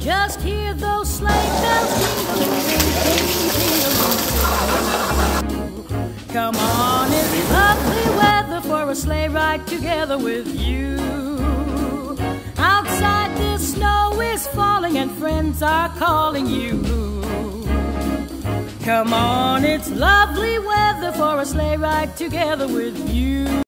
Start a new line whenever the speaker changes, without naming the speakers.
Just hear those sleigh bells jingle, jingle. Come on, it's lovely weather for a sleigh ride together with you. Outside the snow is falling and friends are calling you. Come on, it's lovely weather for a sleigh ride together with you.